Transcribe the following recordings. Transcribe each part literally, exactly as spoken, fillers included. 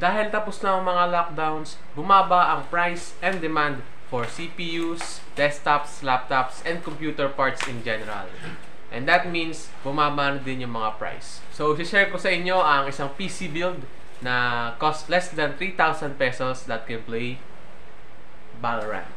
Dahil tapos na ang mga lockdowns, bumaba ang price and demand for C P Us, desktops, laptops, and computer parts in general. And that means bumaba na din yung mga price. So, share ko sa inyo ang isang P C build na cost less than three thousand pesos that can play Valorant.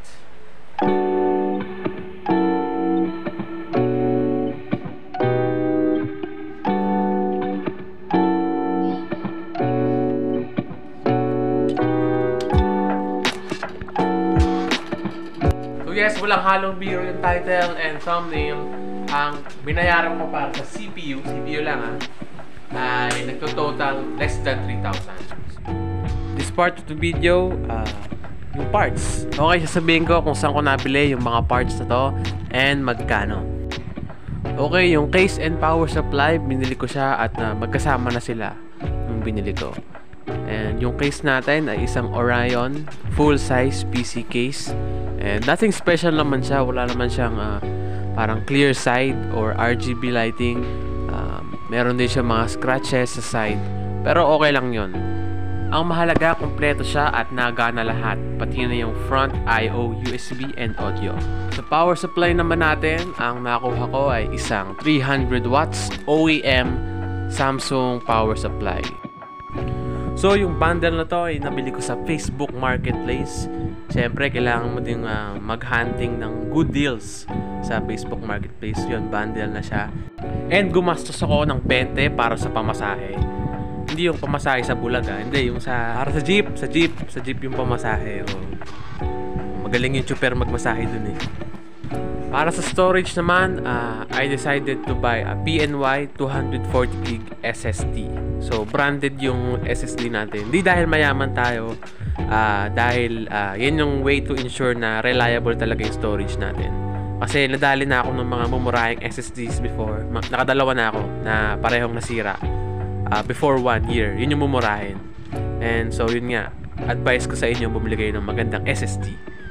Yes, walang halong biro yung title and thumbnail. Ang binayaran ko para sa C P U, C P U lang ha, ay nagto-total less than three thousand. This part of the video, uh, yung parts. Okay, sasabihin ko kung saan ko nabili yung mga parts na to and magkano. Okay, yung case and power supply, binili ko siya at uh, magkasama na sila yung binili ko. And yung case natin ay isang Orion full-size P C case. And nothing special naman siya. Wala naman siyang uh, parang clear side or R G B lighting. Um, meron din siya mga scratches sa side. Pero okay lang yon. Ang mahalaga, kompleto siya at nagana lahat. Pati na yung front I O, U S B, and audio. Sa power supply naman natin, ang nakuha ko ay isang three hundred watts O E M Samsung power supply. So, yung bundle na to ay nabili ko sa Facebook Marketplace. Siyempre, kailangan mo din uh, mag-hunting ng good deals sa Facebook Marketplace. Yun, bundle na siya. And gumastos ako ng twenty para sa pamasahe. Hindi yung pamasahe sa Bulaga. Hindi, yung sa, para sa jeep. Sa jeep. Sa jeep yung pamasahe. O, magaling yung chuper magmasahe dun eh. Para sa storage naman, uh, I decided to buy a P N Y two forty gig S S D. So, branded yung S S D natin. Hindi dahil mayaman tayo, uh, dahil uh, yan yung way to ensure na reliable talaga yung storage natin. Kasi nadali na ako ng mga mumurahing S S Ds before. Nakadalawa na ako na parehong nasira uh, before one year. Yun yung mumurahin. And so, yun nga. Advice ko sa inyo, bumili kayo ng magandang S S D.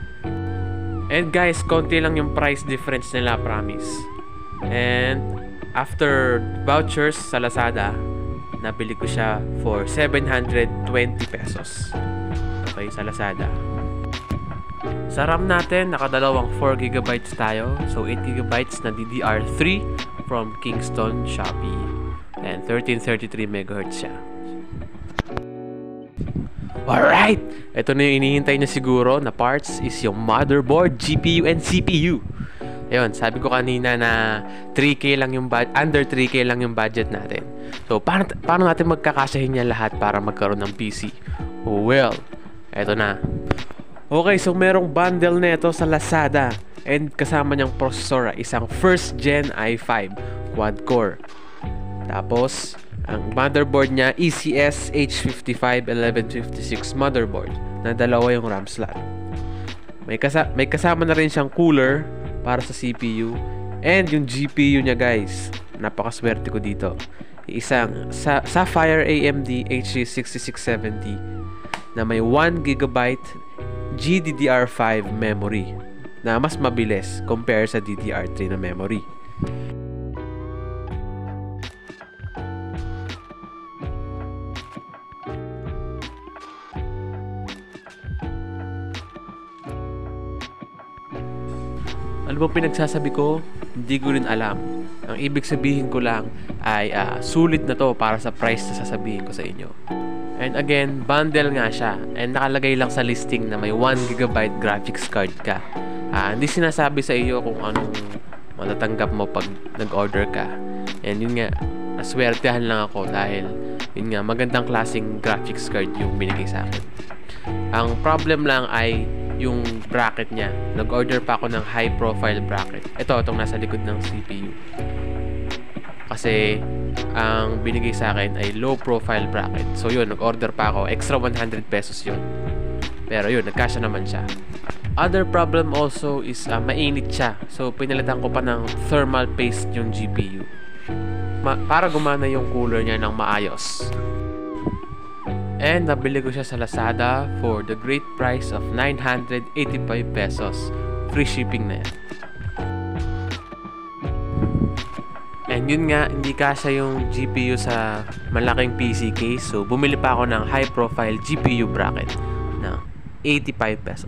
And guys, konti lang yung price difference nila, promise. And after vouchers sa Lazada, nabili ko siya for seven hundred twenty pesos. Okay, sa Lazada. Sa RAM natin, nakadalawang four gigabytes tayo. So, eight gigabytes na D D R three from Kingston, Shopee. And thirteen thirty-three megahertz siya. Alright! Ito na yung inihintay niya siguro na parts is yung motherboard, G P U, and C P U. Ayun, sabi ko kanina na three K lang yung budget, under three K lang yung budget natin. So, paano, paano natin magkakasahin niya lahat para magkaroon ng P C? Well, eto na. Okay, so merong bundle na ito sa Lazada. And kasama niyang processor, isang first gen i five quad-core. Tapos, ang motherboard niya, E C S H fifty-five eleven fifty-six motherboard na dalawa yung RAM slot. May, kasa may kasama na rin siyang cooler para sa C P U. And yung G P U niya guys, napakaswerte ko dito. Isang Sa Sapphire A M D H C sixty-six seventy na may one gigabyte G D D R five memory na mas mabilis compare sa D D R three na memory. Ano bang pinagsasabi ko? Hindi ko rin alam. Ang ibig sabihin ko lang ay uh, sulit na to para sa price na sasabihin ko sa inyo. And again, bundle nga siya. And nakalagay lang sa listing na may one gigabyte graphics card ka. Uh, hindi sinasabi sa iyo kung anong matatanggap mo pag nag-order ka. And yun nga, naswertehan lang ako dahil yun nga, magandang klaseng graphics card yung binigay sa akin. Ang problem lang ay yung bracket niya. Nag-order pa ako ng high profile bracket. Ito, itong nasa likod ng C P U. Kasi ang binigay sa akin ay low profile bracket. So yun, nag-order pa ako. Extra one hundred pesos yun. Pero yun, nagkasya naman siya. Other problem also is uh, mainit siya. So pinalitan ko pa ng thermal paste yung G P U. Ma para gumana yung cooler niya ng maayos. And nabili ko siya sa Lazada for the great price of nine hundred eighty-five pesos. Free shipping na yan. And And yun nga, hindi kasya yung G P U sa malaking P C case. So, bumili pa ako ng high profile G P U bracket na eighty-five pesos.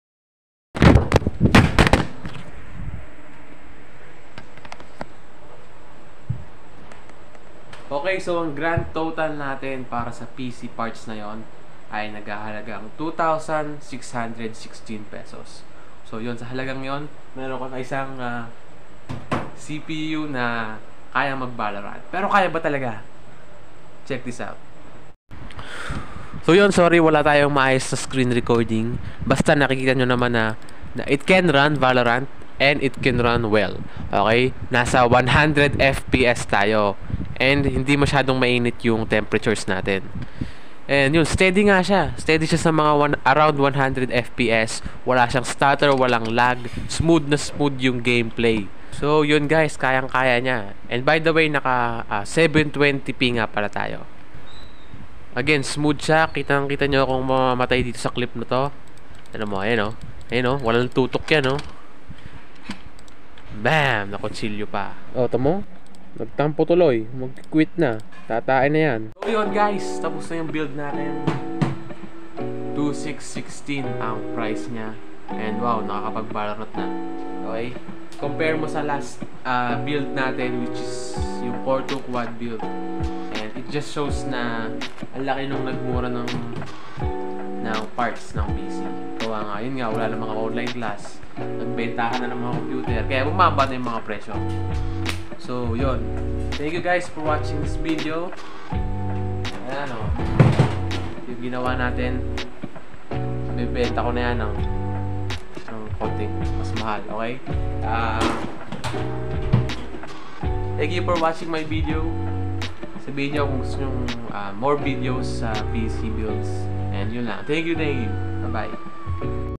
Okay, so ang grand total natin para sa P C parts na yon ay naghahalagang two thousand six hundred sixteen pesos. So, yun, sa halagang yon, meron ko na isang uh, C P U na kaya mag-Valorant. Pero kaya ba talaga? Check this out. So yun, sorry, wala tayong maayos sa screen recording. Basta nakikita nyo naman na, na it can run Valorant and it can run well. Okay? Nasa one hundred F P S tayo. And hindi masyadong mainit yung temperatures natin. And yun, steady nga siya. Steady siya sa mga one, around one hundred F P S. Wala siyang stutter, walang lag. Smooth na smooth yung gameplay. So yun guys, kayang-kaya niya. And by the way, naka uh, seven twenty p nga pala tayo. Again, smooth siya. Kitang-kita nyo kung mamamatay dito sa clip na to. Ano mo, ayan o. Ayan o, walang tutok yan o. Bam! Nakutsilyo pa. O, tamo? Nagtampo tuloy. Mag-quit na. Tatain na yan. So yun guys, tapos na yung build natin. two thousand six hundred sixteen ang price niya. And wow, nakakapag-Valorant na. Okay? Compare mo sa last uh, build natin, which is yung core two quad build. And it just shows na ang laki nung nagmura ng ng parts ng P C. Kawa nga, yun nga, wala na mga online class. Nagbentahan na ng mga computer. Kaya bumaba na yung mga presyo. So, yun. Thank you guys for watching this video. Ayan o. Yung ginawa natin, bibenta ko na yan ng, ng konting mas mahal. Okay? Uh, thank you for watching my video. Sabihin nyo kung gusto nyo uh, more videos sa P C builds. And yun lang. Thank you, thank you. Bye-bye.